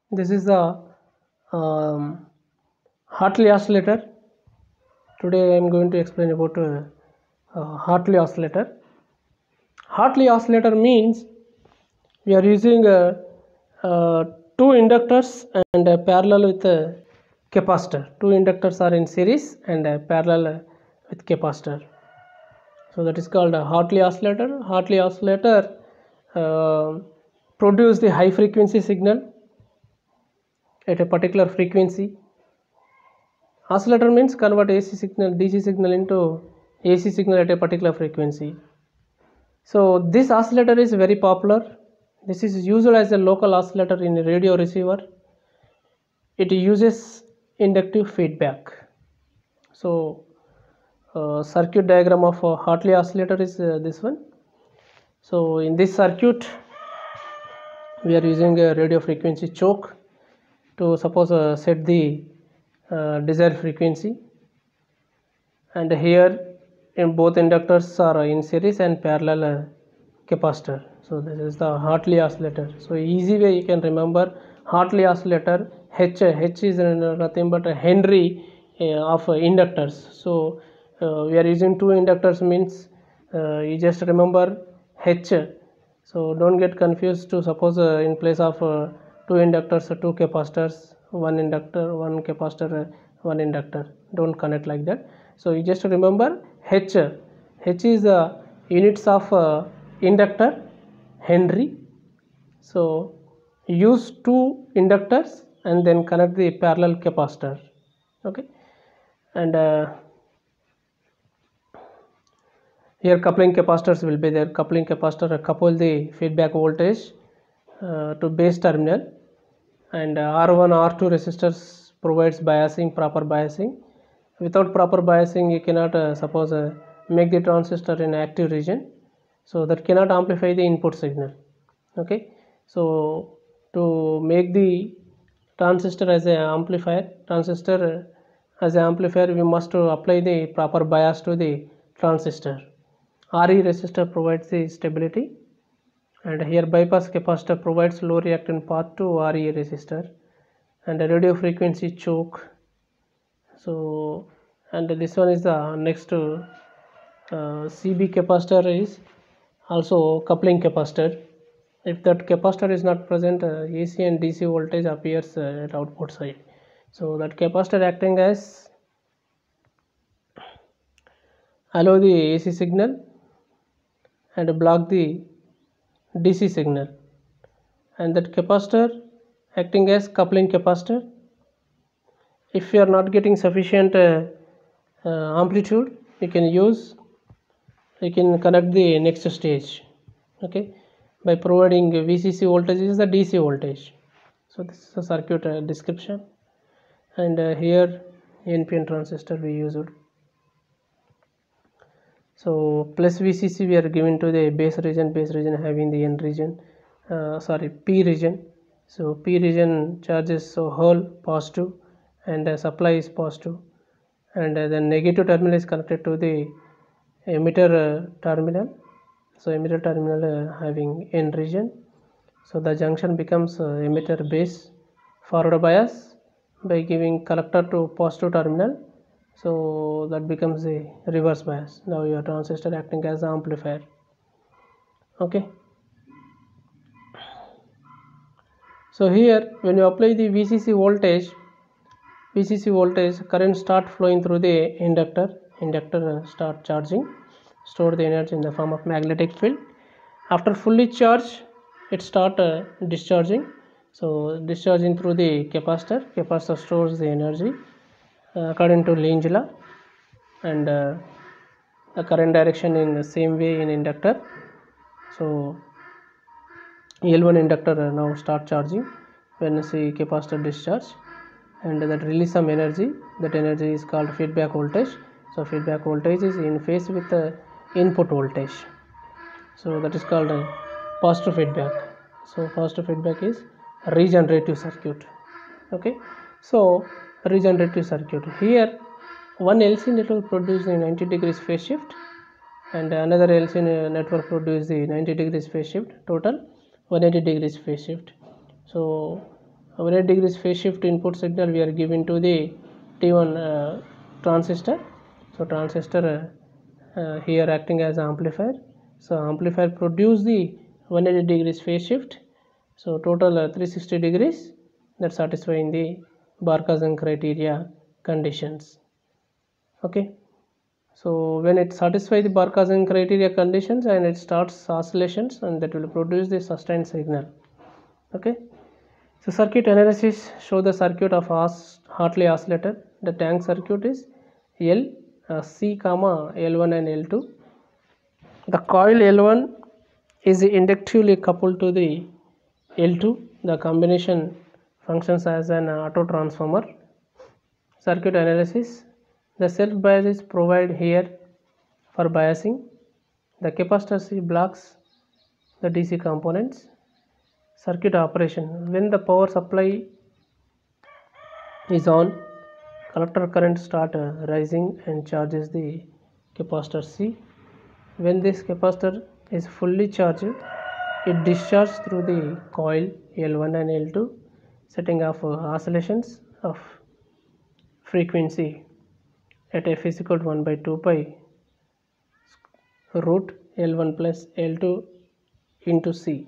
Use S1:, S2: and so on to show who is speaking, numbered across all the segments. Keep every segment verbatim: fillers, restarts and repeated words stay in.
S1: This is the um, Hartley oscillator. Today I am going to explain about uh, uh, Hartley oscillator. Hartley oscillator means we are using uh, uh, two inductors and uh, parallel with a capacitor. Two inductors are in series and uh, parallel with capacitor. So that is called a Hartley oscillator. Hartley oscillator uh, produce the high frequency signal at a particular frequency. Oscillator means convert A C signal, D C signal into A C signal at a particular frequency. So this oscillator is very popular. This is used as a local oscillator in a radio receiver. It uses inductive feedback. So uh, circuit diagram of a Hartley oscillator is uh, this one. So in this circuit we are using a radio frequency choke to suppose uh, set the uh, desired frequency, and here in both inductors are in series and parallel uh, capacitor. So this is the Hartley oscillator. So easy way you can remember Hartley oscillator. H H is nothing but a Henry uh, of uh, inductors. So uh, we are using two inductors means uh, you just remember H. So don't get confused to suppose uh, in place of uh, two inductors, uh, two capacitors, one inductor, one capacitor, uh, one inductor. Don't connect like that. So you just remember H. H is the uh, units of uh, inductor, Henry. So use two inductors and then connect the parallel capacitor. Okay, and uh, here coupling capacitors will be there. Coupling capacitor couple the feedback voltage uh, to base terminal, and uh, R one R two resistors provides biasing, proper biasing. Without proper biasing you cannot uh, suppose uh, make the transistor in active region, so that cannot amplify the input signal. Okay, so to make the transistor as a amplifier, transistor uh, as an amplifier, we must uh, apply the proper bias to the transistor. R E resistor provides the stability, and here bypass capacitor provides low reactant path to R E resistor, and a radio frequency choke. So and this one is the next uh, C B capacitor is also coupling capacitor. If that capacitor is not present, uh, A C and D C voltage appears uh, at output side. So that capacitor acting as allow the A C signal and block the D C signal, and that capacitor acting as coupling capacitor. If you are not getting sufficient uh, uh, amplitude, you can use you can connect the next stage. Okay, by providing V C C voltage is the D C voltage. So this is a circuit uh, description, and uh, here N P N transistor we used. So plus V C C we are given to the base region, base region having the N region, uh, sorry P region. So P region charges so whole positive, and uh, supply is positive, and uh, the negative terminal is connected to the emitter uh, terminal. So emitter terminal uh, having N region. So the junction becomes uh, emitter base forward bias by giving collector to positive terminal. So that becomes a reverse bias. Now your transistor acting as an amplifier. Okay, so here when you apply the V C C voltage, V C C voltage current start flowing through the inductor, inductor start charging, store the energy in the form of magnetic field. After fully charged, it start uh, discharging. So discharging through the capacitor, capacitor stores the energy uh, according to Lenz's law, and uh, the current direction in the same way in inductor. So L one inductor now start charging when the capacitor discharge, and that release some energy. That energy is called feedback voltage. So feedback voltage is in phase with the input voltage. So that is called a positive feedback. So positive feedback is regenerative circuit. Okay, so regenerative circuit, here one L C network produces the ninety degrees phase shift, and another L C network produces the ninety degrees phase shift, total one hundred eighty degrees phase shift. So one hundred degrees phase shift input signal we are giving to the T one uh, transistor. So transistor uh, uh, here acting as amplifier. So amplifier produce the one hundred degrees phase shift. So total uh, three hundred sixty degrees, that satisfying the Barkhausen criteria conditions. Okay. So when it satisfies the Barkhausen criteria conditions and it starts oscillations, and that will produce the sustained signal. Okay. So circuit analysis show the circuit of os Hartley oscillator. The tank circuit is L, uh, C, comma L one and L two. The coil L one is inductively coupled to the L two. The combination functions as an auto transformer. Circuit analysis. The self bias is provided here for biasing. The capacitor C blocks the D C components. Circuit operation. When the power supply is on, collector current start uh, rising and charges the capacitor C. When this capacitor is fully charged, it discharges through the coil L one and L two, setting off uh, oscillations of frequency at f is equal to one by two pi root L one plus L two into C.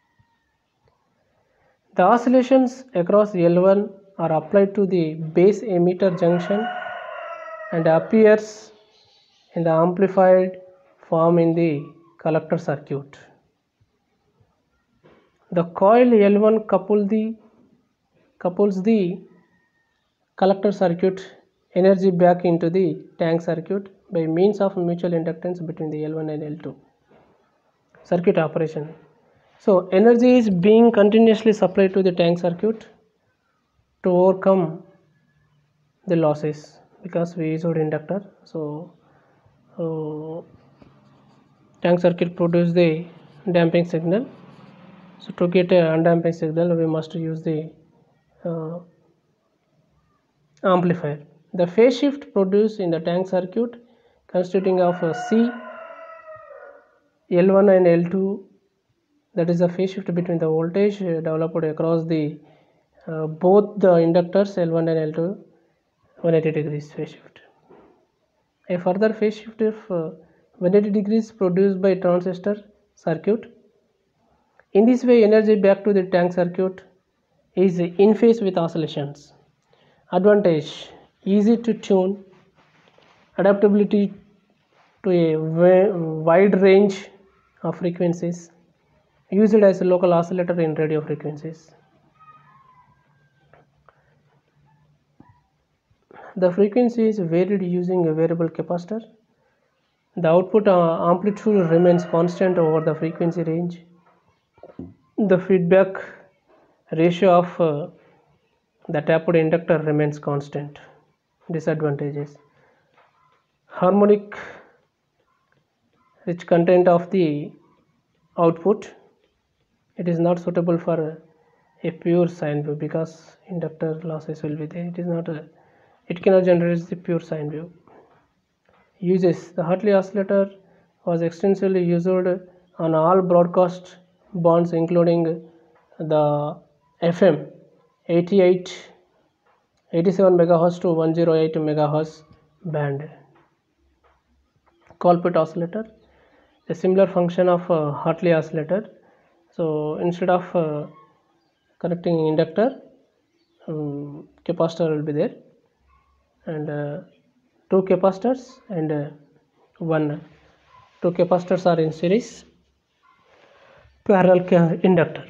S1: The oscillations across L one are applied to the base emitter junction and appears in the amplified form in the collector circuit. The coil L one couple the, couples the collector circuit energy back into the tank circuit by means of mutual inductance between the L one and L two. Circuit operation. So energy is being continuously supplied to the tank circuit to overcome the losses because we used inductor. So uh, tank circuit produce the damping signal. So to get a undamping signal, we must use the uh, amplifier. The phase shift produced in the tank circuit constituting of uh, C, L one and L two, that is the phase shift between the voltage uh, developed across the uh, both the inductors L one and L two, one hundred eighty degrees phase shift. A further phase shift of uh, one hundred eighty degrees produced by transistor circuit. In this way, energy back to the tank circuit is in phase with oscillations. Advantage: easy to tune, adaptability to a wide range of frequencies, used as a local oscillator in radio frequencies. The frequency is varied using a variable capacitor. The output uh, amplitude remains constant over the frequency range. The feedback ratio of uh, the tapped inductor remains constant. Disadvantages: harmonic rich content of the output. It is not suitable for a pure sine wave because inductor losses will be there. It is not a, it cannot generate the pure sine wave. Uses: the Hartley oscillator was extensively used on all broadcast bands including the F M eighty-eight, eighty-seven megahertz to one oh eight megahertz band. Colpit oscillator, a similar function of uh, Hartley oscillator. So instead of uh, connecting inductor, um, capacitor will be there, and uh, two capacitors and uh, one two capacitors are in series, parallel inductor.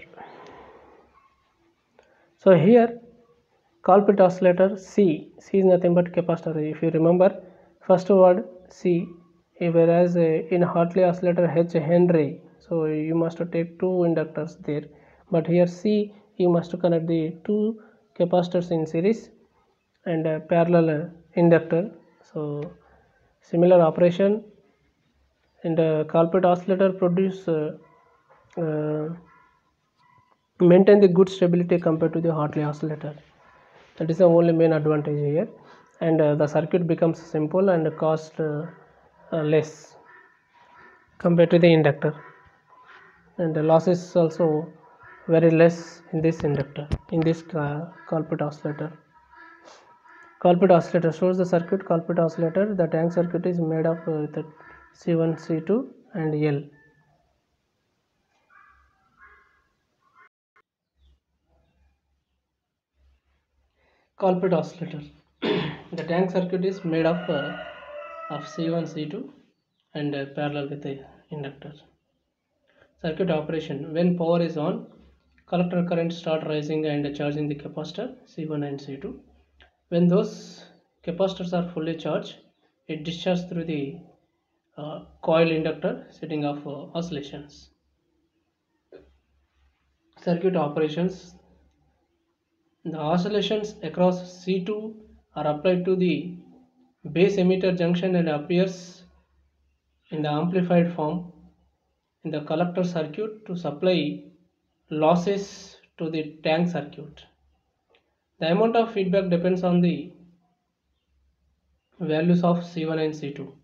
S1: So here Colpit oscillator C, C is nothing but capacitor. If you remember first word C, whereas uh, in Hartley oscillator H Henry, so you must take two inductors there, but here C you must connect the two capacitors in series and a parallel inductor. So similar operation, and uh, Colpit oscillator produce uh, uh, maintain the good stability compared to the Hartley oscillator. That is the only main advantage here, and uh, the circuit becomes simple and cost uh, uh, less compared to the inductor, and the losses also very less in this inductor, in this uh, Colpite oscillator. Colpite oscillator shows the circuit. Colpite oscillator, the tank circuit is made of uh, the C one, C two and L. Colpite oscillator. The tank circuit is made of uh, of C one, C two and uh, parallel with the inductor. Circuit operation: when power is on, collector current start rising and charging the capacitor C one and C two. When those capacitors are fully charged, it discharges through the uh, coil inductor, setting off uh, oscillations. Circuit operations: the oscillations across C two are applied to the base emitter junction and appears in the amplified form in the collector circuit to supply losses to the tank circuit. The amount of feedback depends on the values of C one and C two.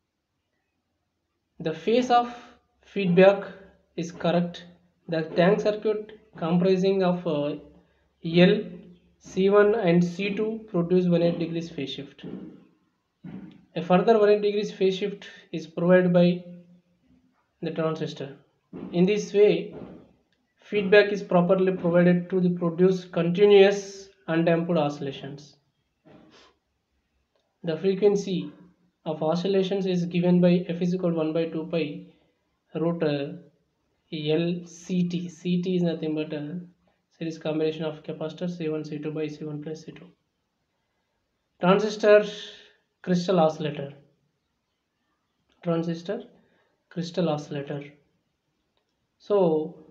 S1: The phase of feedback is correct. The tank circuit comprising of uh, L, C one and C two produce one hundred eight degrees phase shift. A further one hundred eight degrees phase shift is provided by the transistor. In this way, feedback is properly provided to the produce continuous undamped oscillations. The frequency of oscillations is given by F is equal to one by two pi root uh, L C T. C T is nothing but a series combination of capacitor C one, C two by C one plus C two. Transistor crystal oscillator. Transistor crystal oscillator. So